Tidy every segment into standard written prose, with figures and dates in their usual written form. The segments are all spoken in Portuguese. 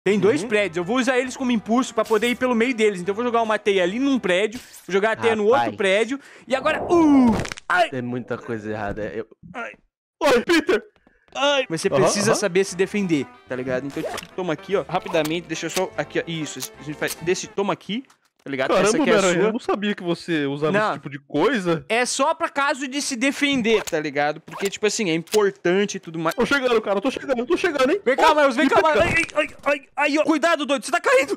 Tem dois prédios, eu vou usar eles como impulso pra poder ir pelo meio deles. Então eu vou jogar uma teia ali num prédio, vou jogar a teia no outro prédio. E agora... Ai! Tem muita coisa errada. Ai! Oi, Peter! Ai! Você precisa saber se defender, tá ligado? Então toma aqui, ó, rapidamente, deixa eu só... Aqui, ó, isso, a gente faz... Toma aqui, tá ligado? Caramba, essa aqui é a sua. eu não sabia que você usava esse tipo de coisa. É só pra caso de se defender, tá ligado? Porque, tipo assim, é importante e tudo mais. Tô chegando, cara, tô chegando, hein? Vem cá, Miles, vem cá, Miles. Ai, ó. Cuidado, doido, você tá caindo.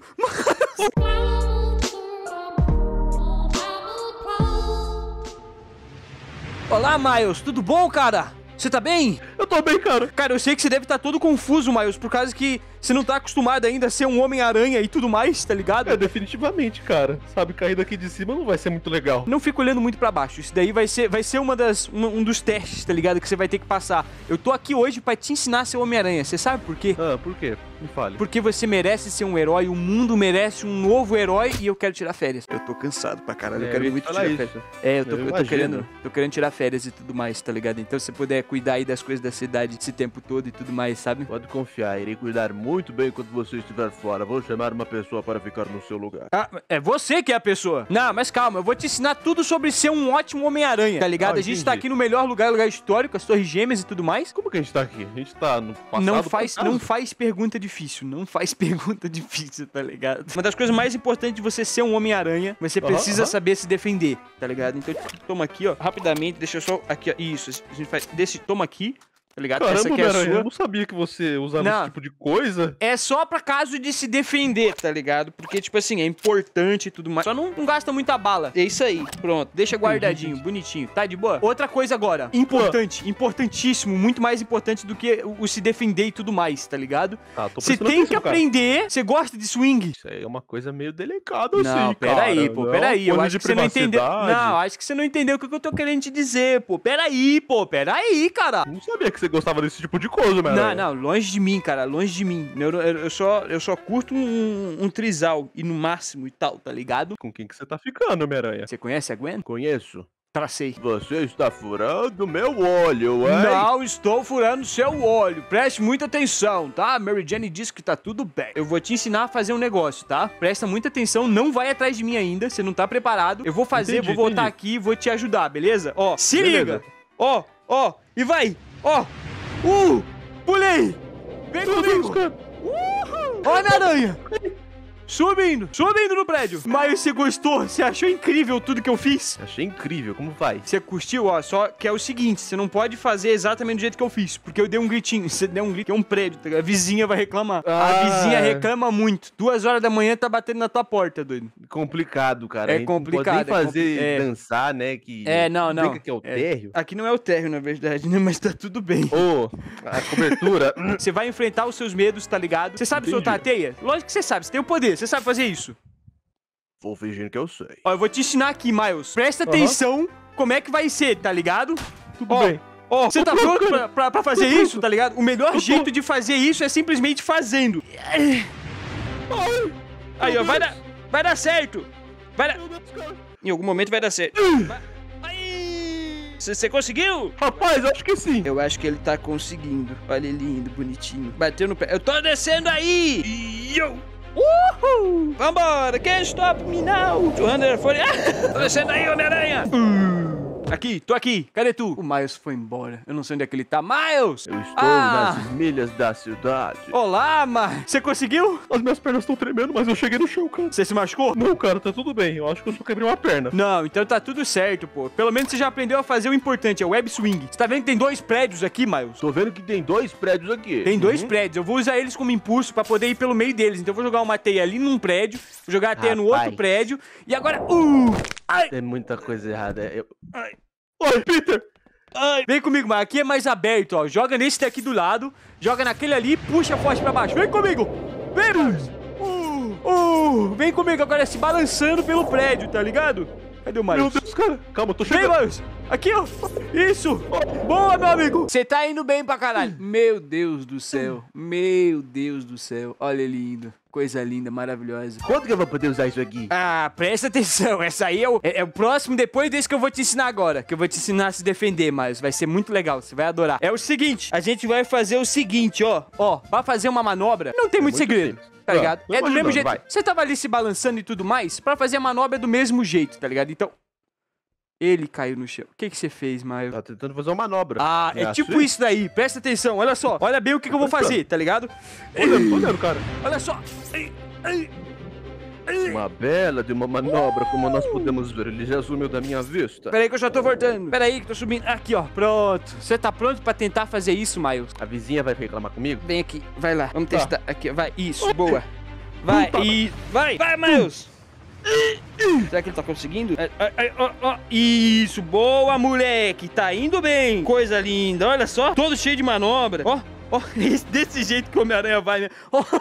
Olá, Miles, tudo bom, cara? Você tá bem? Eu tô bem, cara. Cara, eu sei que você deve estar todo confuso, Miles, por causa que você não tá acostumado ainda a ser um Homem-Aranha e tudo mais, tá ligado? É, definitivamente, cara. Sabe, cair daqui de cima não vai ser muito legal. Não fica olhando muito pra baixo. Isso daí vai ser um dos testes, tá ligado? Que você vai ter que passar. Eu tô aqui hoje pra te ensinar a ser Homem-Aranha. Você sabe por quê? Ah, por quê? Me fale. Porque você merece ser um herói, o mundo merece um novo herói e eu quero tirar férias. Eu tô cansado pra caralho, eu quero muito tirar férias. É, eu tô querendo tirar férias e tudo mais, tá ligado? Então se você puder cuidar aí das coisas da cidade esse tempo todo e tudo mais, sabe? Pode confiar, irei cuidar muito bem quando você estiver fora. Vou chamar uma pessoa para ficar no seu lugar. Ah, é você que é a pessoa. Não, mas calma, eu vou te ensinar tudo sobre ser um ótimo Homem-Aranha, tá ligado? A gente tá aqui no melhor lugar histórico, as Torres Gêmeas e tudo mais. Como que a gente tá aqui? A gente tá no passado. Não faz pergunta difícil, tá ligado? Uma das coisas mais importantes de você ser um Homem-Aranha, você precisa saber se defender, tá ligado? Então toma aqui, ó, rapidamente, deixa eu só... Aqui, ó, isso, a gente faz... Toma aqui, tá ligado? Caramba, essa aqui é a sua. Eu não sabia que você usava esse tipo de coisa. É só pra caso de se defender, tá ligado? Porque, tipo assim, é importante e tudo mais. Só não gasta muita bala. É isso aí, pronto. Deixa guardadinho, bonitinho. Tá de boa? Outra coisa agora. Importante, importantíssimo. Muito mais importante do que o se defender e tudo mais, tá ligado? Você tem que aprender. Você gosta de swing? Isso aí é uma coisa meio delicada assim, não, cara. Peraí, pô, peraí. Eu acho que você não entendeu. Não, acho que você não entendeu o que eu tô querendo te dizer, pô. Peraí, peraí, cara. Não sabia que você gostava desse tipo de coisa, mano. Não, longe de mim, cara, longe de mim. Eu só curto um trisal e no máximo e tal, tá ligado? Com quem que você tá ficando, Homem-Aranha? Você conhece a Gwen? Conheço. Tracei. Você está furando meu olho, hein? Não estou furando seu olho. Preste muita atenção, tá? Mary Jane disse que tá tudo bem. Eu vou te ensinar a fazer um negócio, tá? Presta muita atenção, não vai atrás de mim ainda, você não tá preparado. Eu vou fazer, vou voltar aqui e vou te ajudar, beleza? Ó, se liga. Ó, e vai. Ó. Pulei! Vem comigo! Homem-Aranha! Subindo no prédio. Mas você gostou? Você achou incrível tudo que eu fiz? Achei incrível, como vai? Você curtiu? Ó, só que é o seguinte, você não pode fazer exatamente do jeito que eu fiz, porque eu dei um gritinho. Você deu um grito, é um prédio, tá? A vizinha vai reclamar. A vizinha reclama muito. 2 horas da manhã tá batendo na tua porta, doido. Complicado, cara. É complicado. Não pode nem fazer dançar, né? Que não. Brinca que é o térreo. Aqui não é o térreo, na verdade, né? Mas tá tudo bem. A cobertura. Você vai enfrentar os seus medos, tá ligado? Você sabe soltar a teia? Lógico que você sabe, você tem o poder, você sabe fazer isso. Vou fingir que eu sei. Ó, eu vou te ensinar aqui, Miles. Presta atenção como é que vai ser, tá ligado? Tudo bem. Ó, você tá pronto pra fazer isso, tá ligado? O melhor jeito de fazer isso é simplesmente fazendo. Aí, ó, vai dar certo. Em algum momento vai dar certo. Você conseguiu? Rapaz, acho que sim. Eu acho que ele tá conseguindo. Olha ele lindo, bonitinho. Bateu no pé. Eu tô descendo aí! Uhul! Vambora! Can't stop me now! 240... Tô descendo aí, Homem-Aranha! Aqui, tô aqui. Cadê tu? O Miles foi embora. Eu não sei onde é que ele tá. Miles! Eu estou nas milhas da cidade. Olá, Miles. Você conseguiu? As minhas pernas estão tremendo, mas eu cheguei no chão, cara. Você se machucou? Não, cara, tá tudo bem. Eu acho que eu só quebrei uma perna. Não, então tá tudo certo, pô. Pelo menos você já aprendeu a fazer o importante, é o web swing. Você tá vendo que tem 2 prédios aqui, Miles? Tô vendo que tem 2 prédios aqui. Tem 2 prédios. Eu vou usar eles como impulso pra poder ir pelo meio deles. Então eu vou jogar uma teia ali num prédio, vou jogar a teia no outro prédio. E agora... Ai! Tem muita coisa errada. Ai! Oi, Peter! Vem comigo, mas aqui é mais aberto, ó. Joga nesse daqui do lado, joga naquele ali, puxa forte pra baixo. Vem comigo! Vem, Miles! Vem comigo agora, se balançando pelo prédio, tá ligado? Cadê o Miles? Meu Deus, cara! Calma, eu tô chegando. Vem, Miles! Aqui, ó. Isso. Boa, meu amigo. Você tá indo bem pra caralho. Meu Deus do céu. Meu Deus do céu. Olha ele indo. Coisa linda, maravilhosa. Quando que eu vou poder usar isso aqui? Ah, presta atenção. Essa aí é o próximo depois desse que eu vou te ensinar agora. Que eu vou te ensinar a se defender, mas vai ser muito legal. Você vai adorar. É o seguinte. A gente vai fazer o seguinte, ó. Ó, pra fazer uma manobra, não tem muito segredo. Simples. Tá ligado? É do mesmo jeito. Vai. Você tava ali se balançando e tudo mais. Pra fazer a manobra é do mesmo jeito, tá ligado? Então... Ele caiu no chão. O que você fez, Maio? Tá tentando fazer uma manobra. Ah, é tipo isso daí. Presta atenção. Olha só. Olha bem o que eu vou fazer, tá ligado? Tô olhando, cara. Olha só. Uma bela de uma manobra, como nós podemos ver. Ele já sumiu da minha vista. Pera aí que eu já tô voltando. Pera aí que eu tô subindo. Aqui, ó. Pronto. Você tá pronto pra tentar fazer isso, Miles? A vizinha vai reclamar comigo? Vem aqui. Vai lá. Vamos testar. Aqui, vai. Isso. Boa. Vai. E... Vai. Vai, Miles. Será que ele tá conseguindo? Isso, boa, moleque. Tá indo bem. Coisa linda, olha só. Todo cheio de manobra. Ó, desse jeito que o Homem-Aranha vai, né?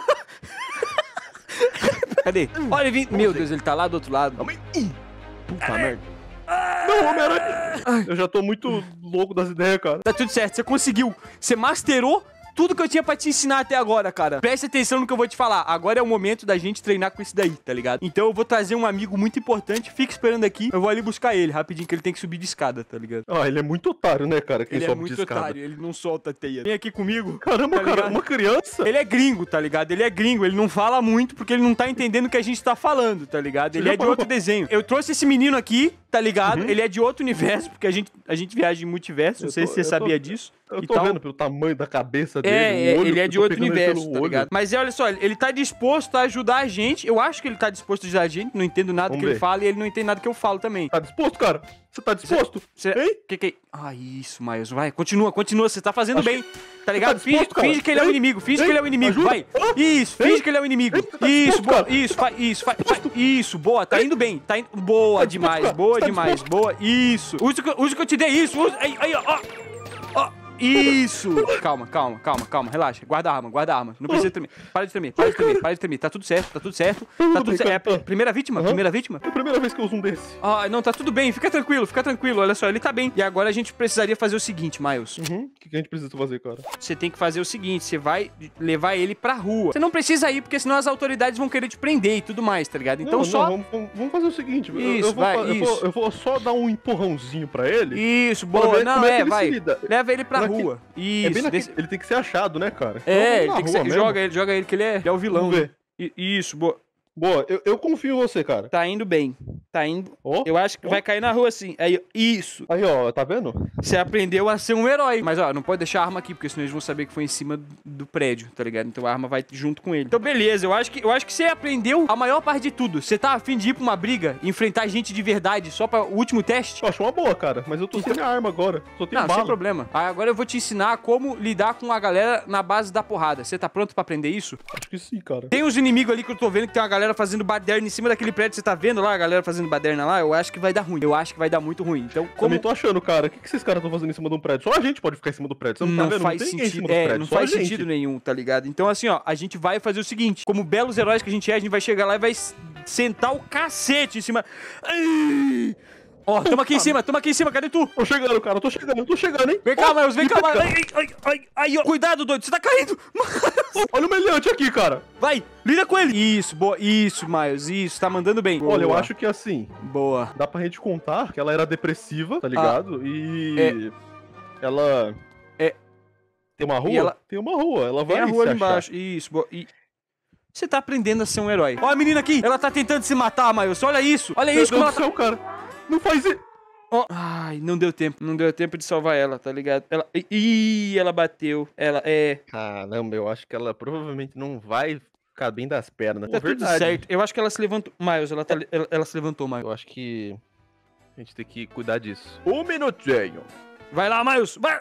Cadê? Olha, ele meu Deus, ele tá lá do outro lado. Puta merda. Não, Homem-Aranha. Eu já tô muito louco das ideias, cara. Tá tudo certo, você conseguiu. Você masterou tudo que eu tinha pra te ensinar até agora, cara. Preste atenção no que eu vou te falar. Agora é o momento da gente treinar com isso daí, tá ligado? Então eu vou trazer um amigo muito importante. Fica esperando aqui. Eu vou ali buscar ele rapidinho, que ele tem que subir de escada, tá ligado? Ah, ele é muito otário, né, cara? Ele é muito otário, ele não solta a teia. Vem aqui comigo. Caramba, tá cara, uma criança? Ele é gringo, tá ligado? Ele é gringo, ele não fala muito porque ele não tá entendendo o que a gente tá falando, tá ligado? Ele é de outro desenho. Eu trouxe esse menino aqui, tá ligado? Ele é de outro universo, porque a gente viaja em multiverso. Não sei se você sabia disso. Eu tô vendo pelo tamanho da cabeça dele. Ele é de outro universo, tá ligado? Mas olha só, ele tá disposto a ajudar a gente. Eu acho que ele tá disposto a ajudar a gente. Não entendo nada que ele fala e ele não entende nada que eu falo também. Tá disposto, cara? Você tá disposto? Hein? Que... Ah, isso, Miles. Vai, continua. Você tá fazendo bem. Tá ligado? Tá disposto, finge que ele é o inimigo. Finge que ele é o inimigo. Vai. Isso, finge que ele é o inimigo. Isso, boa. Isso, faz. Isso, boa. Tá indo bem. Tá indo... Boa demais. Boa demais. Boa. Isso. Usa o que eu te dei. Isso. Aí, ó. Isso! Calma. Relaxa. Guarda a arma. Não precisa tremer. Para de tremer. Tá tudo certo. Tá tudo certo. É a primeira vítima? É a primeira vez que eu uso um desse. Ah, não, tá tudo bem. Fica tranquilo. Olha só, ele tá bem. E agora a gente precisaria fazer o seguinte, Miles. O que a gente precisa fazer, cara? Você tem que fazer o seguinte, você vai levar ele pra rua. Você não precisa ir, porque senão as autoridades vão querer te prender e tudo mais, tá ligado? Então vamos fazer o seguinte. Isso, eu vou só dar um empurrãozinho pra ele. Isso, boa. Não, vai. Leva ele pra rua. Isso. Ele tem que ser achado, né, cara? Ele tem que ser. Joga ele, que ele é o vilão. Vamos ver. Isso, boa. Boa, eu confio em você, cara. Tá indo bem. Tá indo. Eu acho que vai cair na rua assim. Aí, isso. Aí, ó, tá vendo? Você aprendeu a ser um herói. Mas, ó, não pode deixar a arma aqui, porque senão eles vão saber que foi em cima do prédio, tá ligado? Então a arma vai junto com ele. Então, beleza, eu acho que você aprendeu a maior parte de tudo. Você tá afim de ir pra uma briga, enfrentar gente de verdade só pra o último teste? Eu acho uma boa, cara. Mas eu tô sem a arma agora. Só tenho bala. Sem problema. Agora eu vou te ensinar como lidar com a galera na base da porrada. Você tá pronto pra aprender isso? Acho que sim, cara. Tem uns inimigos ali que eu tô vendo que tem uma galera fazendo baderna em cima daquele prédio. Você tá vendo lá a galera fazendo baderna lá? Eu acho que vai dar ruim. Eu acho que vai dar muito ruim. Então, como... Também tô achando, cara. O que esses caras estão fazendo em cima de um prédio? Só a gente pode ficar em cima do prédio. Você não tá vendo? Faz sentido. Não faz sentido nenhum, tá ligado? Então, assim, ó, a gente vai fazer o seguinte. Como belos heróis que a gente vai chegar lá e vai sentar o cacete em cima. Ó, tamo aqui em cima, cadê tu? Tô chegando, cara, tô chegando, hein? Vem cá, Miles, vem cá, Miles. Ai, ó, cuidado, doido, você tá caindo. Olha o meliante aqui, cara. Vai, lida com ele. Isso, boa, isso, Miles, isso, tá mandando bem. Boa. Olha, eu acho que assim, boa. Dá pra gente contar que ela era depressiva, tá ligado? Ela... Tem uma rua? Tem uma rua, ela vai a rua ali embaixo, isso, boa. Você tá aprendendo a ser um herói. Olha a menina aqui, ela tá tentando se matar, Miles, olha isso. Olha isso como ela tá... cara. Não faz isso. Ai, não deu tempo de salvar ela, tá ligado? Ela bateu. Caramba, eu acho que ela provavelmente não vai ficar bem das pernas. Tá tudo certo. Eu acho que ela se levantou. Miles, ela se levantou, Miles. Eu acho que a gente tem que cuidar disso. Um minutinho. Vai lá, Miles, vai!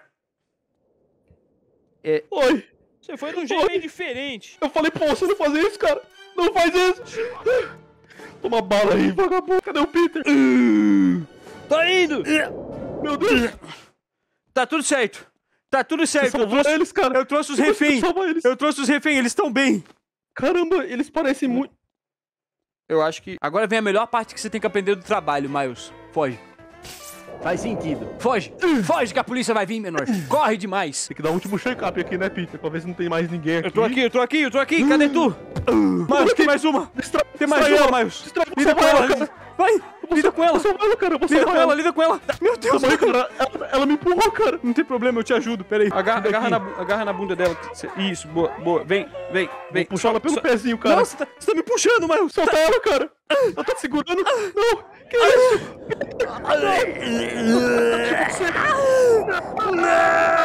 Oi. Você foi de um jeito meio diferente. Eu falei pra você não fazer isso, cara. Não faz isso. Toma bala aí, vagabundo. Cadê o Peter? Tô indo! Meu Deus! Tá tudo certo. Eles, cara. Eu trouxe os reféns. Eles estão bem. Caramba, eles parecem muito... Eu acho que... Agora vem a melhor parte que você tem que aprender do trabalho, Miles. Foge. Faz sentido. Foge. Foge que a polícia vai vir, menor. Corre demais. Tem que dar um último check-up aqui, né, Peter? Pra ver se não tem mais ninguém aqui. Eu tô aqui. Cadê tu? Miles, tem mais uma. Tem mais uma, Miles. Lida com ela. Vai. Lida com ela. Lida com ela. Meu Deus. Cara, ela me empurrou, cara. Não tem problema, eu te ajudo. Pera aí. Agarra na bunda dela. Isso, boa. Vem. Puxa ela pelo pezinho, cara. Nossa, você tá me puxando, Miles. Solta ela, cara. Ela tá te segurando. Não. Que isso? Não!